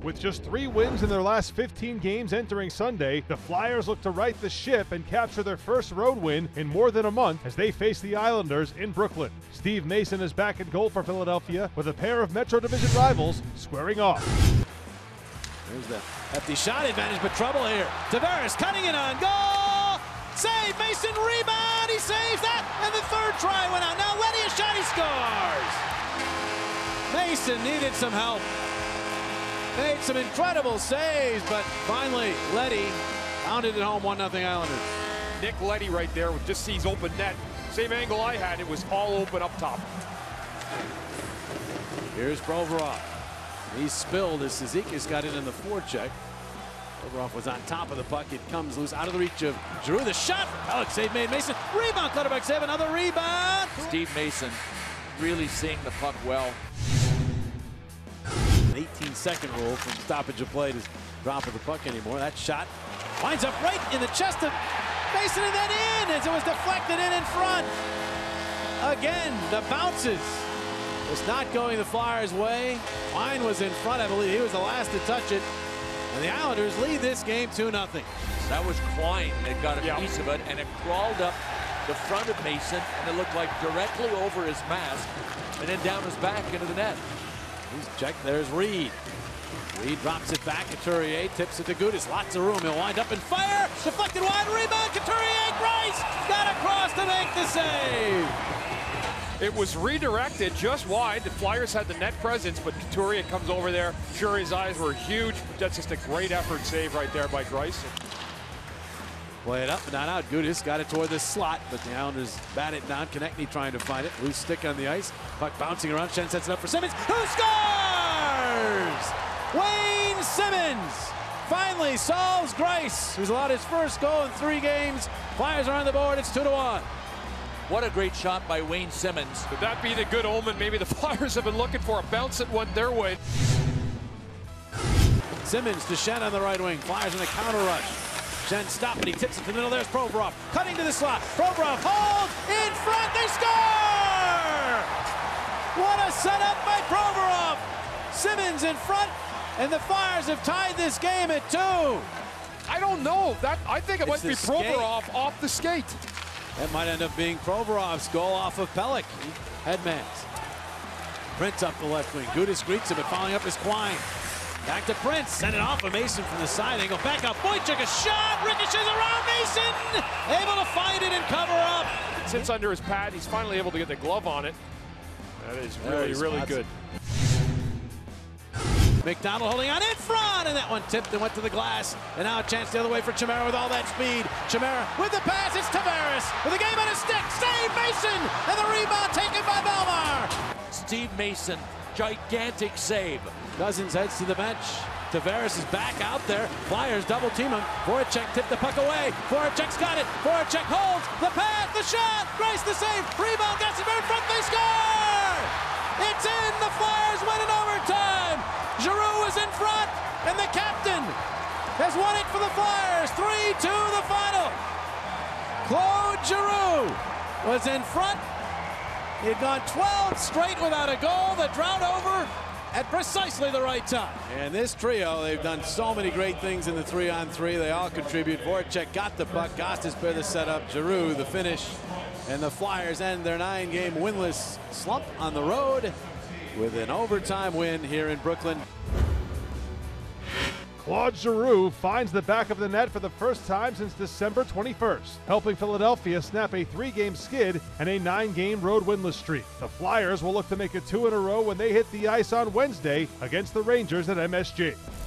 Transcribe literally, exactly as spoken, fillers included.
With just three wins in their last fifteen games entering Sunday, the Flyers look to right the ship and capture their first road win in more than a month as they face the Islanders in Brooklyn. Steve Mason is back at goal for Philadelphia with a pair of Metro Division rivals squaring off. There's the hefty shot advantage, but trouble here. Tavares cutting it on goal! Save! Mason rebound! He saves that! And the third try went out. Now Letty a shot, he scores! Mason needed some help. Made some incredible saves, but finally Letty pounded it home, one nothing Islanders. Nick Letty right there just sees open net. Same angle I had, it was all open up top. Here's Provorov. He's spilled as Zizekas got in in the forecheck. Provorov was on top of the puck. It comes loose out of the reach of Giroux. The shot. Alex save made. Mason. Rebound. Clutterbuck save. Another rebound. Steve Mason really seeing the puck well. An eighteen second rule from stoppage of play to drop of the puck anymore. That shot winds up right in the chest of Mason and then in as it was deflected in in front. Again, the bounces. It's not going the Flyers' way. Wine was in front, I believe. He was the last to touch it. And the Islanders lead this game two nothing. That was Klein that got a yeah. piece of it, and it crawled up the front of Mason, and it looked like directly over his mask, and then down his back into the net. He's checked. There's Reed. Reed drops it back. Couturier tips it to Gudis. Lots of room. He'll wind up and fire. Deflected wide. Rebound. Couturier. Grice got across to make the save. It was redirected just wide. The Flyers had the net presence, but Couturier comes over there. Sure, his eyes were huge. That's just a great effort save right there by Grice. Play it up and not out. Gudis got it toward the slot, but the Islanders bat it down. Konechny trying to find it. Loose stick on the ice. Puck bouncing around. Shen sets it up for Simmons, who scores! Wayne Simmons finally solves Grice, who's allowed his first goal in three games. Flyers are on the board. It's two to one. What a great shot by Wayne Simmons. Could that be the good omen? Maybe the Flyers have been looking for a bounce that went their way. Simmons to Shen on the right wing. Flyers in the counter rush. Shen stop and he tips it to the middle. There's Provorov cutting to the slot. Provorov holds in front. They score! What a setup by Provorov. Simmons in front, and the Flyers have tied this game at two. I don't know. That I think it It's might be the skate. Provorov off the skate. That might end up being Provorov's goal off of Pelech. Headmans. Prince up the left wing. Gudis greets him, but following up is Quine. Back to Prince. Send it off of Mason from the side angle. Back up. Boychuk a shot. Ricochets around Mason. Able to find it and cover up. It sits under his pad. He's finally able to get the glove on it. That is really, really good. McDonald holding on in front, and that one tipped and went to the glass. And now a chance the other way for Chimera with all that speed. Chimera with the pass. It's Tavares with the game on his stick. Save Mason, and the rebound taken by Belmar. Steve Mason, gigantic save. Cousins heads to the bench. Tavares is back out there. Flyers double team him. Voracek tipped the puck away. Voracek's got it. Voracek holds the pass, the shot. Grice the save. Rebound gets it in front. They score! It's in. The Flyers win in overtime. Giroux is in front, and the captain has won it for the Flyers. three two the final. Claude Giroux was in front. He had gone twelve straight without a goal. The drought over at precisely the right time. And this trio, they've done so many great things in the three on three. They all contribute. Voracek got the puck. Gostisbehere the setup. Giroux the finish. And the Flyers end their nine-game winless slump on the road with an overtime win here in Brooklyn. Claude Giroux finds the back of the net for the first time since December twenty-first, helping Philadelphia snap a three-game skid and a nine-game road winless streak. The Flyers will look to make it two in a row when they hit the ice on Wednesday against the Rangers at M S G.